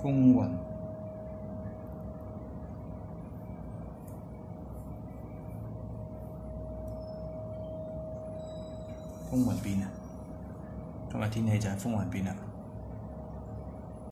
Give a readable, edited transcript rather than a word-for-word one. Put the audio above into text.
風雲，風雲變啊！今日天氣就係風雲變啦。